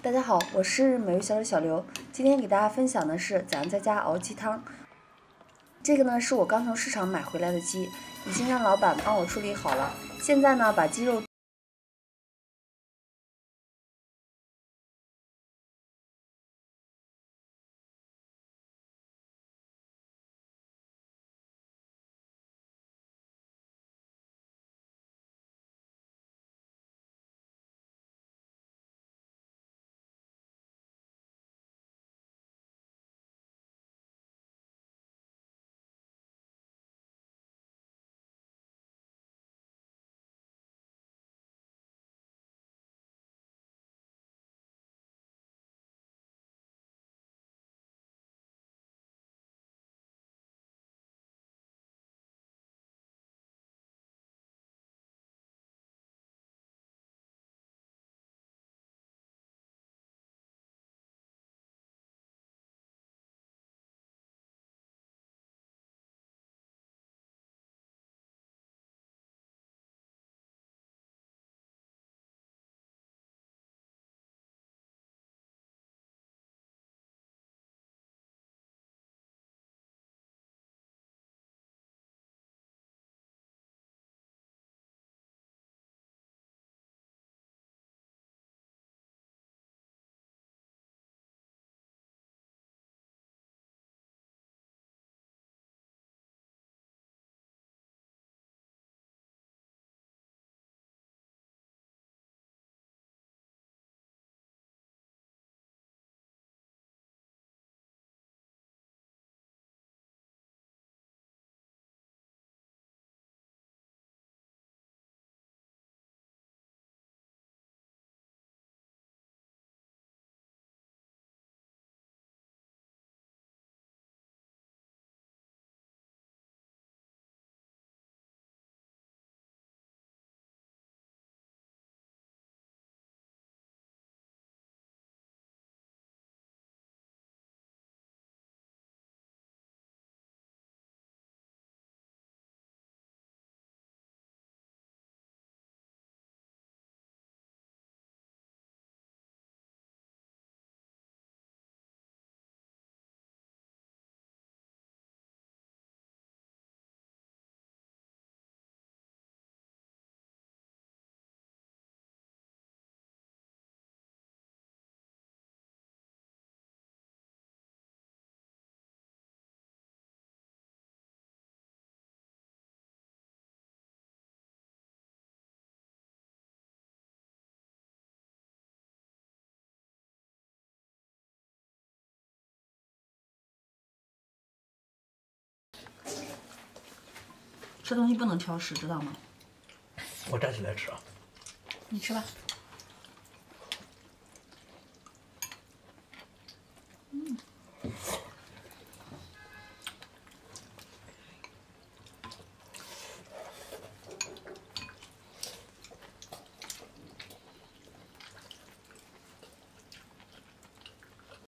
大家好，我是美味小手小刘，今天给大家分享的是怎样在家熬鸡汤。这个呢是我刚从市场买回来的鸡，已经让老板帮我处理好了。现在呢，把鸡肉吃东西不能挑食，知道吗？ 我站起来吃啊。 你吃吧。